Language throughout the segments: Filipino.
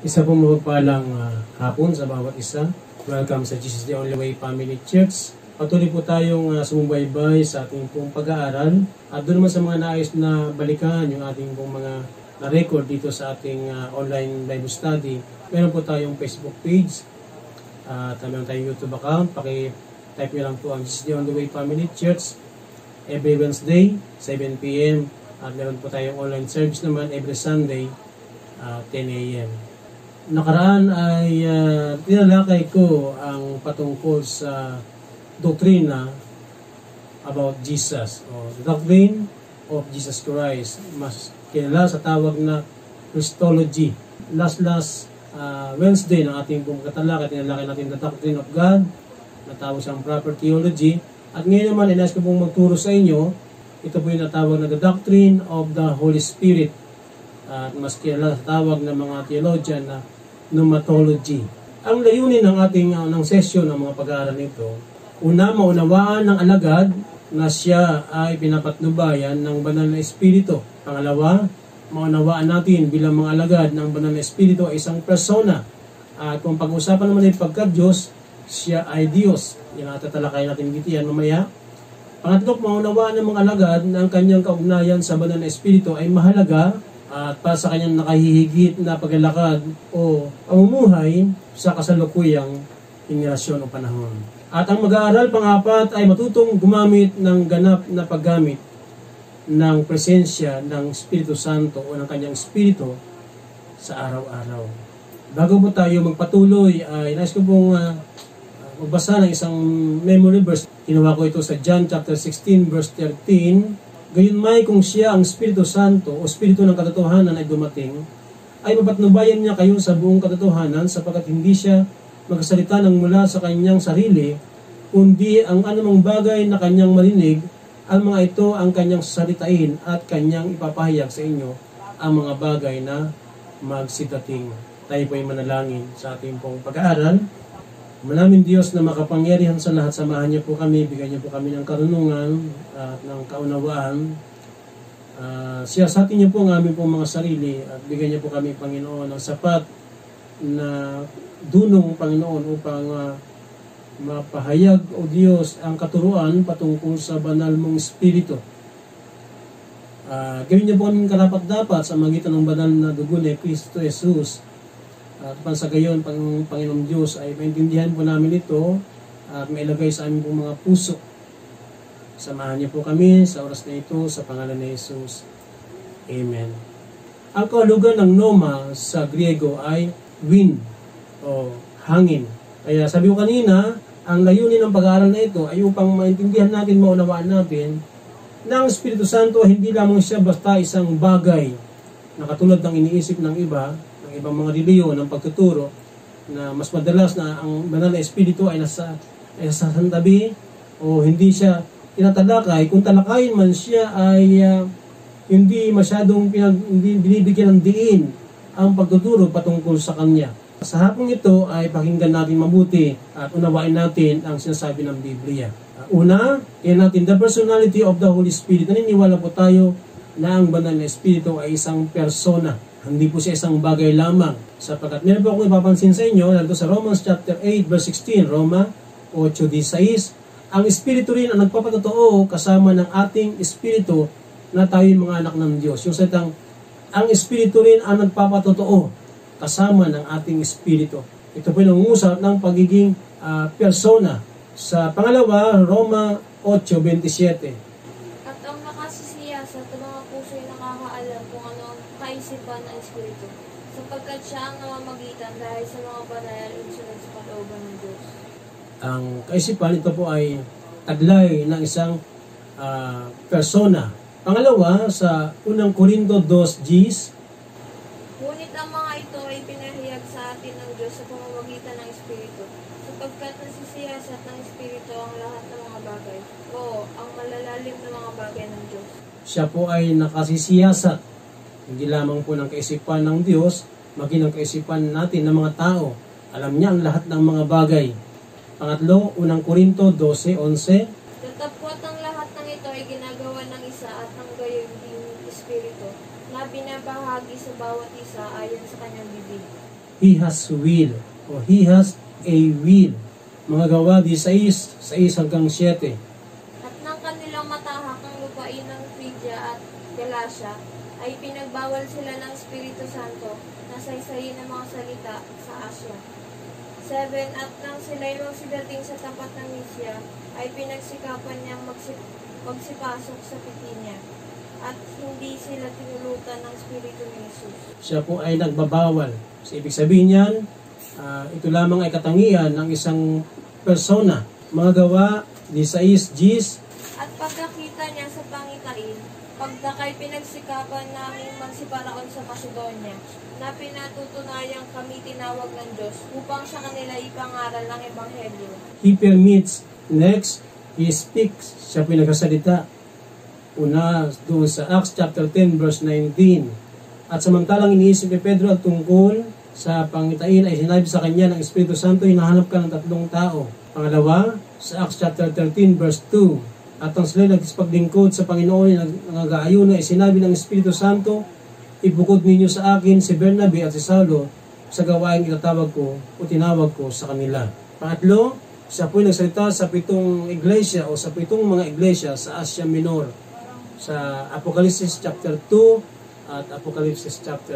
Isa pong mapagpalang hapon sa bawat isa. Welcome sa Jesus the Only Way Family Church. Patuloy po tayong sumubaybay sa ating pong pag-aaral. At doon naman sa mga nais na balikan yung ating pong mga na-record dito sa ating online Bible study, meron po tayong Facebook page at meron tayong YouTube account. Paki-type nyo lang po ang Jesus the Only Way Family Church every Wednesday, 7 p.m. At meron po tayong online service naman every Sunday, 10 a.m. Nakaraan ay tinalakay ko ang patungkol sa doktrina about Jesus, o the doctrine of Jesus Christ, mas kilala sa tawag na Christology. Last Wednesday ng ating pong katalakay, tinalakay natin the doctrine of God, natawag siyang proper theology. At ngayon naman, inayos ko pong magturo sa inyo, ito po yung natawag na the doctrine of the Holy Spirit. At mas kilala sa tawag ng mga theologian na pneumatology. Ang layunin ng ating ng session ng mga pag-aaral nito, una, maunawaan ng alagad na siya ay pinapatnubayan ng banal na espiritu. Pangalawa, maunawaan natin bilang mga alagad ng banal na espiritu ay isang persona. At kung pag-usapan naman ay pagka-Diyos, siya ay Diyos. Yan ang tatalakay natin dito yan mamaya. Pangatlo, maunawaan ng mga alagad na ang kanyang kaugnayan sa banal na espiritu ay mahalaga at para sa kanyang nakahihigit na paglalakad o pamumuhay sa kasalukuyang henerasyon o panahon. At ang mag-aaral pang-apat ay matutong gumamit ng ganap na paggamit ng presensya ng Espiritu Santo o ng kanyang Espiritu sa araw-araw. Bago po tayo magpatuloy, ay nais ko pong magbasa ng isang memory verse. Ginawa ko ito sa John chapter 16 verse 13. Gayunmay kung siya ang Espiritu Santo o Espiritu ng katotohanan ay dumating, ay mapatnubayan niya kayo sa buong katotohanan sapagkat hindi siya magsalita ng mula sa kanyang sarili, kundi ang anumang bagay na kanyang marinig, ang mga ito ang kanyang sasalitain at kanyang ipapahayag sa inyo ang mga bagay na magsidating. Tayo po ay manalangin sa ating pong pag-aaral. Maraming Diyos na makapangyarihan sa lahat, samahan niyo po kami, bigyan niyo po kami ng karunungan at ng kaunawaan. Siyasatin niyo po ang aming pong mga sarili at bigyan niyo po kami, Panginoon, ng sapat na dunong, Panginoon, upang mapahayag, O Diyos, ang katuruan patungkol sa banal mong Espiritu. Gawin niyo po kaming karapat-dapat sa magitan ng banal na dugo ni Kristo Jesus. At sa gayon, Panginoong Diyos, ay maintindihan po namin ito at mailagay sa aming pong mga puso. Samahan niyo po kami sa oras na ito sa pangalan ni Jesus. Amen. Ang kahulugan ng pneuma sa Griego ay wind o hangin. Kaya sabi ko kanina, ang layunin ng pag-aaral na ito ay upang maintindihan natin, maunawaan natin na ang Espiritu Santo hindi lamang siya basta isang bagay na katulad ng iniisip ng iba, ibang mga reliyon ng pagtuturo na mas madalas na ang banal na espiritu ay nasa santabi o hindi siya tinatalakay. Kung talakayin man siya ay hindi masyadong binibigyan ng diin ang pagtuturo patungkol sa kanya. Sa hapong ito ay pakinggan natin mabuti at unawain natin ang sinasabi ng Biblia. Una, yan natin the personality of the Holy Spirit. Naniniwala po tayo na ang banal na espiritu ay isang persona. Hindi po siya isang bagay lamang. Sapagkat meron po akong ipapansin sa inyo, dito sa Romans chapter 8 verse 16, Roma 8:16, ang Espiritu rin ang nagpapatotoo kasama ng ating Espiritu na tayo'y mga anak ng Diyos. Yung salitang, ang Espiritu rin ang nagpapatotoo kasama ng ating Espiritu. Ito po yung nangungusap ng pagiging persona. Sa pangalawa, Roma 8:27. At ang nakasisiya sa mga puso'y nakakaalam kung ano ang kaisipan ng Espiritu, sapagkat siya ang namamagitan dahil sa mga banal at insunod sa kalooban ng Diyos. Ang kaisipan, ito po ay taglay ng isang persona. Pangalawa, sa unang Korinto 2:10, ngunit ang mga ito ay pinahayag sa atin ng Diyos sa pamamagitan ng Espiritu, sapagkat nasisiyasat ng Espiritu ang lahat ng mga bagay, o ang malalalim na mga bagay ng Diyos. Siya po ay nakasisiyasat, hindi lamang po ng kaisipan ng Diyos, maging ang kaisipan natin ng mga tao. Alam niya ang lahat ng mga bagay. Pangatlo, unang Korinto 12:11, Datapwat ang lahat ng ito ay ginagawa ng isa at ng gayon din Espiritu, na binabahagi sa bawat isa ayon sa kanyang bibig. He has will, o He has a will. Mga Gawa 16, 6 hanggang 7. At ng kanilang matahakang lupain ng Phrygia at Galatia, ay pinagbawal sila ng Espiritu Santo na saysayin ng mga salita sa Asya. 7. At nang sila'y magsidating sa tapat ng Mysia, ay pinagsikapan niyang magsipasok sa Bithynia, at hindi sila tinulutan ng Espiritu ni Jesus. Siya po ay nagbabawal. So, ibig sabihin niyan, ito lamang ay katangian ng isang persona. Mga Gawa 16, Gs. At pagkakita niya sa pangitain, pagdakay pinagsikapan namin magsiparaon sa Macedonia, na pinatutunayang kami tinawag ng Diyos upang sa kanila ipangaral ang Ebanghelyo. He permits. Next, He speaks. Siya po yung nagsasalita. Una, doon sa Acts chapter 10, verse 19. At samantalang iniisip ni Pedro at tungkol sa pangitain ay sinabi sa kanya ng Espiritu Santo, hinahanap ka ng 3 tao. Pangalawa, sa Acts chapter 13, verse 2. At ang sila nagsipaglingkod sa Panginoon nag-aayuno ay sinabi ng Espiritu Santo, ibukod ninyo sa akin si Bernabe at si Saulo sa gawaing itatawag ko o tinawag ko sa kanila. Pangatlo, siya po'y nagsalita sa 7 iglesia o sa 7 mga iglesia sa Asia Minor. Sa Apocalypse chapter 2 at Apocalypse chapter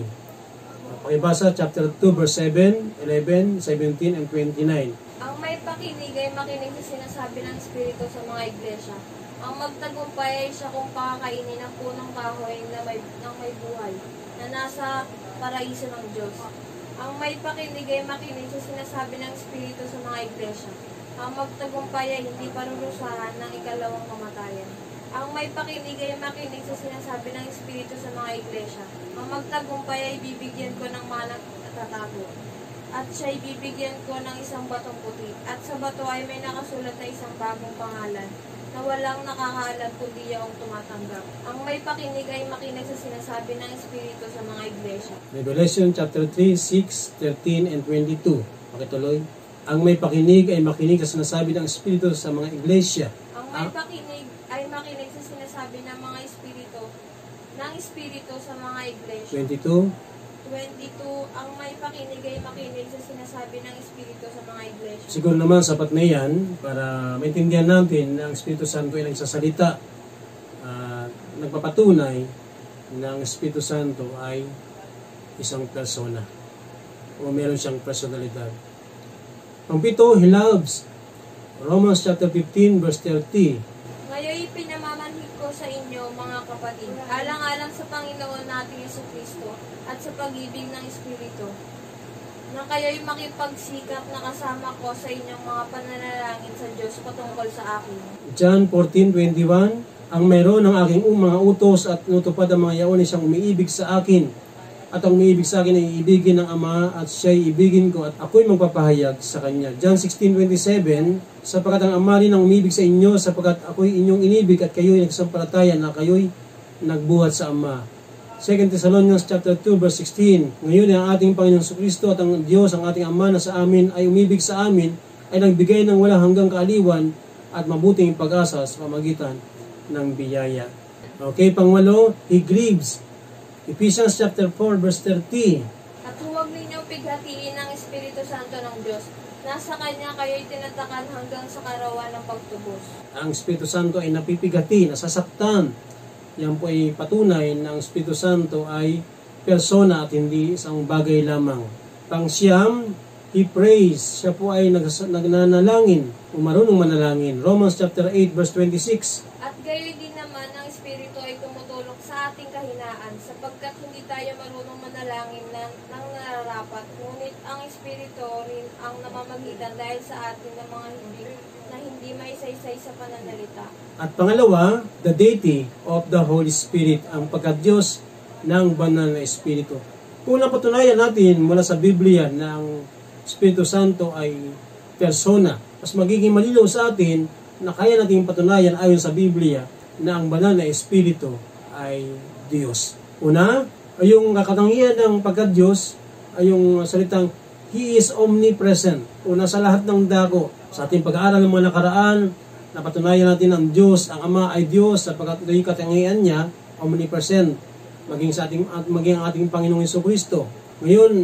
3. Pakibasa chapter 2 verse 7, 11, 17, and 29. Ang may pakinig ay makinig sa sinasabi ng Espiritu sa mga iglesia. Ang magtagumpay ay siya kung pakakainin ng punong kahoy na may buhay, na nasa paraiso ng Diyos. Ang may pakinig ay makinig sa sinasabi ng Espiritu sa mga iglesia. Ang magtagumpay ay hindi parurusahan ng ikalawang kamatayan. Ang may pakinig ay makinig sa sinasabi ng Espiritu sa mga iglesia. Ang magtagumpay ay bibigyan ko ng mana at tatago. At siya'y bibigyan ko ng isang batong puti. At sa bato ay may nakasulat na isang bagong pangalan, na walang nakakaalam kundi yung tumatanggap. Ang may pakinig ay makinig sa sinasabi ng Espiritu sa mga iglesia. Revelation chapter 3, 6, 13, and 22. Pakituloy. Ang may pakinig ay makinig sa sinasabi ng Espiritu sa mga iglesia. Ang may pakinig ay makinig sa sinasabi ng mga Espiritu sa mga iglesia. 22. 22. Ang may pakinig ay makinig sa sinasabi ng Espiritu sa mga iglesia. Siguro naman sapat na yan para maintindihan natin na ang Espiritu Santo ay nagsasalita. Nagpapatunay na ang Espiritu Santo ay isang persona o meron siyang personalidad. Ang 7, He loves. Romans chapter 15 verse 30. Ngayon pinamamanhid ko sa inyo, mga kapatid, alang-alang sa Panginoon nating Jesucristo at sa pag-ibig ng Espiritu, na kayo'y makipagsikap na kasama ko sa inyong mga pananalangin sa Diyos patungkol sa akin. John 14:21. Ang mayroon ng aking mga utos at tinutupad ang mga yaon ay siyang umiibig sa akin. At ang umiibig sa akin ay iibigin ng Ama at siya'y ibigin ko at ako'y magpapahayag sa kanya. John 16:27. Sapagkat ang Ama rin ang umibig sa inyo, sapagkat ako'y inyong inibig at kayo'y nagsampalataya na kayo'y nagbuhat sa Ama. 2 Thessalonians chapter 2 verse 16. Ngayon ang ating Panginoong Jesucristo at ang Diyos, ang ating Ama na sa amin ay umibig sa amin, ay nagbigay ng walang hanggang kaaliwan at mabuting pag-asa sa pamagitan ng biyaya. Okay, pangwalo, He grieves. Ephesians chapter 4 verse 30. At huwag ninyong pighatiin ang Espiritu Santo ng Diyos. Nasa Kanya kayo'y tinatakan hanggang sa karawan ng pagtubos. Ang Espiritu Santo ay napipigati, nasasaktan. Yan po ay patunay na ang Espiritu Santo ay persona at hindi isang bagay lamang. Pang-siyam, He prays. Siya po ay nagnanalangin o marunong manalangin. Romans chapter 8 verse 26. At gayon din naman ang Espiritu ay tumutulong sa ating kahinaan, sapagkat hindi tayo marunong manalangin ng nararapat, ngunit ang Espiritu rin ang namamagitan dahil sa atin ng mga hindi maisaysay sa pananalita. At pangalawa, the deity of the Holy Spirit, ang pagka-Diyos ng banal na Espiritu. Kung napatunayan natin mula sa Biblia na ang Espiritu Santo ay persona, mas magiging malinaw sa atin na kaya natin patunayan ayon sa Biblia na ang banal na Espiritu ay Diyos. Una, ay yung katangian ng pagka-Diyos ay yung salitang He is omnipresent. Una sa lahat ng dako. Sa ating pag-aaral ng mga nakaraan, napatunayan natin ang Diyos, ang Ama ay Diyos, sapagkat ito yung katangian niya, omnipresent, maging ang ating Panginoong Jesucristo. Ngayon,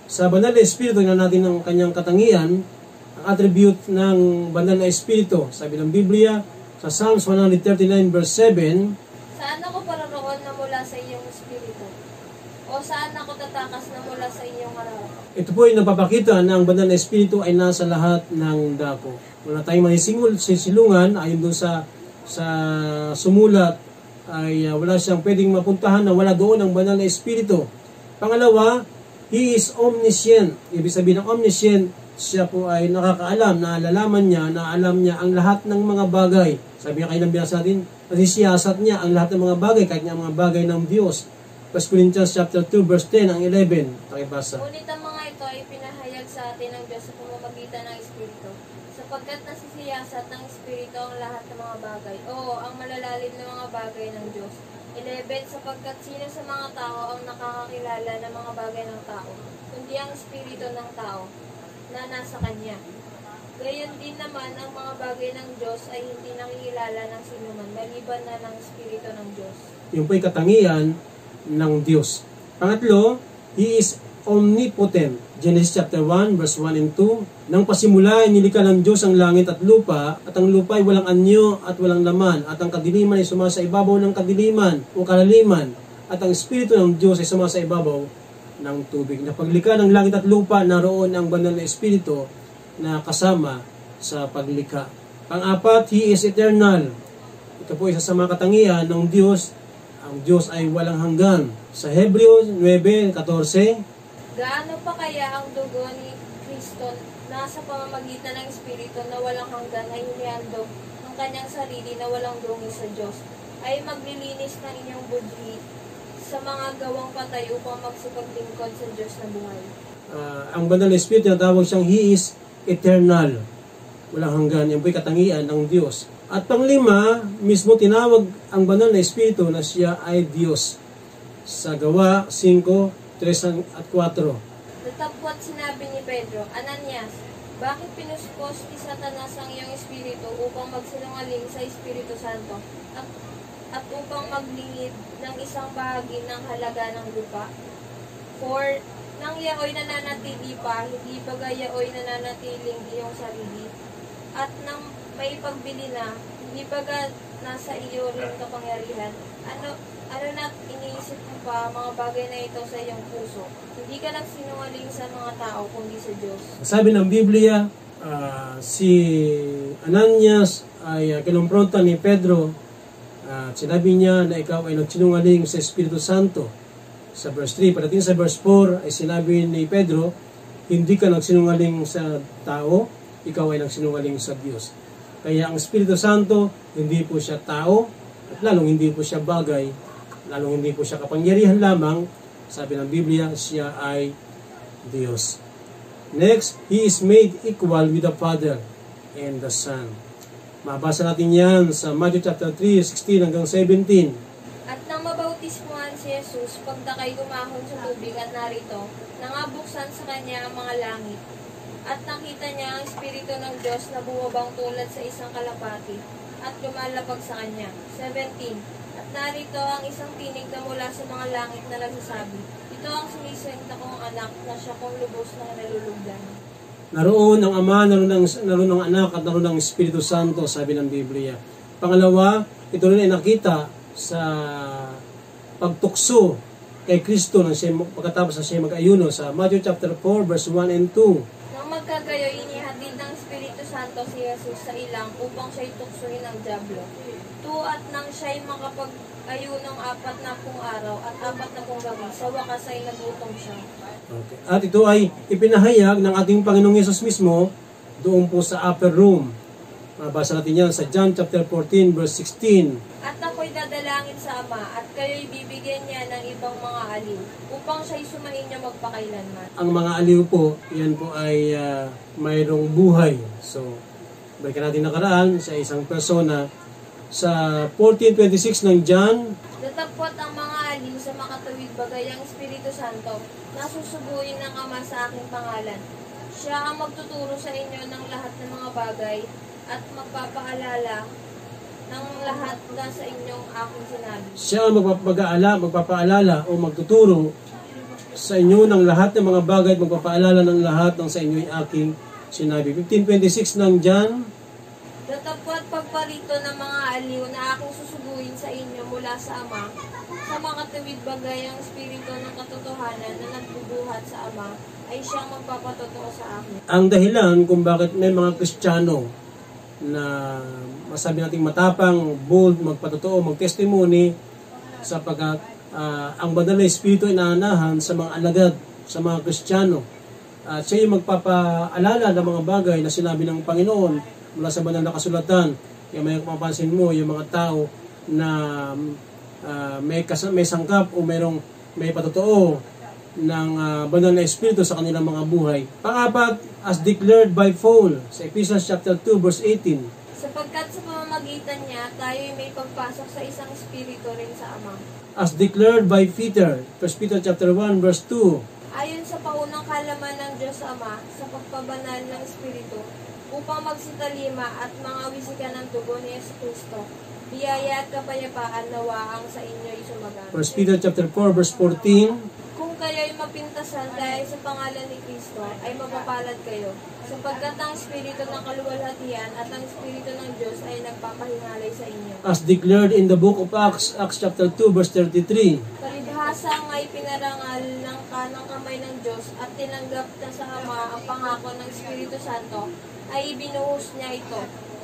Sa banal na Espiritu, tingnan natin ang kanyang katangian, ang attribute ng banal na Espiritu. Sabi ng Biblia, sa Psalms 139 verse 7, Saan ako paroroon na mula sa iyong Espiritu? O saan ako tatakas na mula sa iyong harap? ito po ay napapakita na ang banal na Espiritu ay nasa lahat ng dako. Wala tayong sisilungan, ayon doon sa sumulat, ay wala siyang pwedeng mapuntahan na wala doon ang banal na Espiritu. Pangalawa, He is omniscient. Ibig sabihin ng omniscient, siya po ay nakakaalam, naalalaman niya, naalam niya ang lahat ng mga bagay. Sabi niya kayo ng binasa natin, nasisiyasat niya ang lahat ng mga bagay, kahit nga mga bagay ng Diyos. 1 Corinthians chapter 2 verse 10 ang 11. Pakibasa. Ngunit ang mga ito ay pinahayag sa atin ng Diyos sa pamamagitan ng Espiritu, sapagkat nasisiyasat ng Espiritu ang lahat ng mga bagay. Oo, ang malalalim na mga bagay ng Diyos. 11. Sapagkat sino sa mga tao ang nakakakilala ng mga bagay ng tao, kundi ang Espiritu ng tao na nasa Kanya. Gayon din naman ang mga bagay ng Diyos ay hindi nakikilala ng sinuman, maliban na ng Espiritu ng Diyos. Yung po'y katangian ng Diyos. Pangatlo, He is omnipotent. Genesis chapter 1 verse 1 and 2. Nang pasimula ay nilikha ng Diyos ang langit at lupa, at ang lupa ay walang anyo at walang laman, at ang kadiliman ay sumasa ibabaw ng kadiliman o kalaliman, at ang Espiritu ng Diyos ay sumasa ibabaw ng tubig. Na paglikha ng langit at lupa, naroon ang banal na Espiritu na kasama sa paglikha. Pang-apat, He is eternal. Ito po isa sa mga katangian ng Diyos. Ang Diyos ay walang hanggan. Sa Hebrews 9:14, Gaano pa kaya ang dugo ni Kristo na sa pamamagitan ng Espiritu na walang hanggan ay hinihandog ang kanyang sarili na walang dungi sa Diyos, ay maglilinis ng inyong budhi sa mga gawang patay upang magsipaglingkod sa Diyos na buhay. Ang banal na Espiritu, tawag siyang He is eternal. Walang hanggan. Yan po'y katangian ng Diyos. At panglima, mismo tinawag ang banal na Espiritu na siya ay Diyos. Sa Gawa 5:3 at 4. Datapwat sinabi ni Pedro, Ananias, bakit pinuspos ni Satanas ang iyong Espiritu upang magsinungaling sa Espiritu Santo at upang maglingid ng isang bahagi ng halaga ng lupa? For nang yaoy nananatili pa, hindi baga yaoy nananatiling iyong sarili, at nang may pagbili na, hindi baga nasa iyo rin kapangyarihan. Ano na iniisip mo pa mga bagay na ito sa iyong puso? Hindi ka nagsinungaling sa mga tao, kundi sa Diyos. Sabi ng Biblia, si Ananias ay kinumpronta ni Pedro at sinabi niya na ikaw ay nagsinungaling sa Espiritu Santo. Sa verse 3, pagdating sa verse 4, ay sinabi ni Pedro, hindi ka nagsinungaling sa tao, ikaw ay nagsinungaling sa Diyos. Kaya ang Espiritu Santo, hindi po siya tao, at lalong hindi po siya bagay, lalong hindi po siya kapangyarihan lamang. Sabi ng Biblia, siya ay Diyos. Next, He is made equal with the Father and the Son. Mabasa natin yan sa Matthew chapter 3, 16 hanggang 17. At nang mabautismuhan si Jesus, pagdakay gumahon sa tubig at narito, nangabuksan sa kanya ang mga langit. At nakita niya ang Espiritu ng Diyos na bumabang tulad sa isang kalapati at lumalapag sa kanya. 17. At narito ang isang tinig na mula sa mga langit na nagsasabi, ito ang sinisenta kong anak na siya kong lubos na nalulugdan. Naroon ang Ama, naroon ang Anak, at naroon ang Espiritu Santo, sabi ng Biblia. Pangalawa, ito rin ay nakita sa pagtukso kay Kristo pagkatapos na siya mag-ayuno sa Matthew chapter 4, verse 1 and 2. Nang magkagayo, inihatid ng Espiritu Santo si Jesus sa ilang upang siya'y tuksohin ng dyablo. 2. At nang siya'y makapag-ayunong 40 araw at 40 gabi, sa wakas ay nagutom siya. Okay. At ito ay ipinahayag ng ating Panginoong Yesus mismo doon po sa upper room. Mabasa natin yan sa John chapter 14, verse 16. At ako'y dadalangin sa Ama, at kayo'y bibigyan niya ng ibang mga aliw, upang siya'y sumainyo magpakailanman. Ang mga aliw po, yan po ay mayroong buhay. So, balikan natin nakaraan sa isang persona sa 14:26 ng John. Datapwat ang mga aliw sa makatuwid bagay ang Espiritu Santo, na susubuin ng Ama sa aking pangalan. Siya ang magtuturo sa inyo ng lahat ng mga bagay at magpapaalala ng lahat na sa inyong aking sinabi. Siya ang magpapaalala o magtuturo sa inyo ng lahat ng mga bagay at magpapaalala ng lahat ng sa inyo ay aking sinabi. 15:26 ng John. Datapwat pagparito ng mga aliw na aking susuguin sa inyo mula sa Ama, sa mga tuwid bagay ang Espiritu ng katotohanan na nagbubuhat sa Ama, ay siyang magpapatotoo sa akin. Ang dahilan kung bakit may mga Kristiyano na masabi nating matapang, bold, magpatotoo, magtestimony, sapagkat ang banal na Espiritu ay naanahan sa mga alagad, sa mga Kristiyano. At siya yung magpapaalala ng mga bagay na sinabi ng Panginoon mula sa banal na kasulatan. Kaya may mapapansin mo yung mga tao na may sangkap o may patotoo ng banal na Espiritu sa kanilang mga buhay. Pang-apat, as declared by Paul sa Ephesians chapter 2 verse 18. Sapagkat sa pamamagitan niya, tayo may pagpasok sa isang Espiritu rin sa Ama. As declared by Peter, 1 Peter chapter 1 verse 2. Ayon sa paunang kalaman ng Diyos Ama sa pagpabanal ng Espiritu, upang magsitalima at mangawisikan ng dugo ni Jesucristo, biyaya at kapayapaan nawa ang sa inyo'y sumagaan. 1 Peter chapter 4 verse 14. Kung kayo'y mapintasan dahil sa pangalan ni Kristo, ay mapapalad kayo, sapagkat ang Espiritu ng kaluwalhatian at ang Espiritu ng Diyos ay nagpapahingalay sa inyo. As declared in the book of Acts, Acts chapter 2 verse 33. Palibhasa ay pinarangal ng kanang kamay ng Diyos at tinanggap na sa Ama ang pangako ng Espiritu Santo, ay ibinuhos niya ito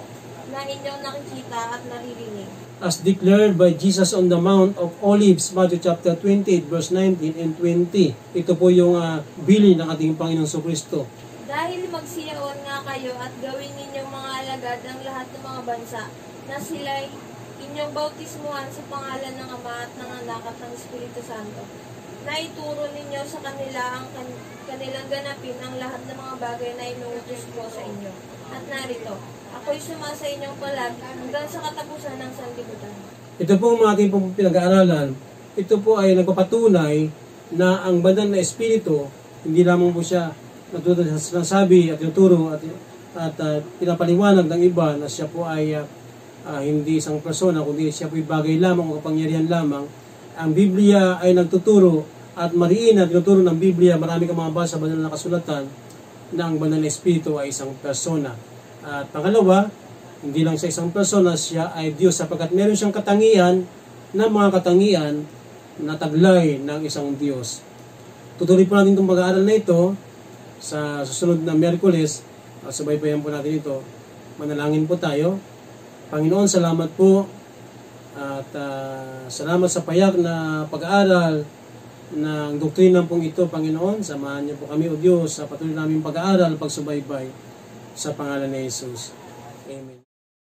na inyong nakikita at naririnig. As declared by Jesus on the Mount of Olives, Matthew chapter 28 verse 19 and 20. Ito po yung bilin ng ating Panginoong Jesucristo. Dahil magsiyaon nga kayo at gawin ninyong mga alagad ang lahat ng mga bansa, na sila'y inyong bautismuhan sa pangalan ng Ama at ng Anak at ng Espiritu Santo, na ituro ninyo sa kanila ang kanilang ganapin ang lahat ng mga bagay na inuutos ko sa inyo. At narito, ako'y sumasa inyong palagi hanggang sa katapusan ng sanlibutan. Ito po ang ating pinag-aaralan. Ito po ay nagpapatunay na ang banal na Espiritu, hindi lamang po siya nagsasabi at tinuturo at pinapaliwanag ng iba na siya po ay hindi isang persona, kundi siya po ay bagay lamang o kapangyarihan lamang. Ang Biblia ay nagtuturo at mariin na tinuturo ng Biblia, marami kang mga basa sa banal na kasulatan na ang banal na Espiritu ay isang persona. At pangalawa, hindi lang sa isang persona, siya ay Diyos sapagkat meron siyang katangian na mga katangian na taglay ng isang Diyos. Tutuloy po natin itong pag-aaral na ito sa susunod na Miyerkules. Subaybayan po natin ito. Manalangin po tayo. Panginoon, salamat po at salamat sa payak na pag-aaral ng doktrina pong ito, Panginoon. Samahan niyo po kami, O Diyos, sa patuloy namin pag-aaral, pagsubaybay sa pangalan ni Jesus. Amen.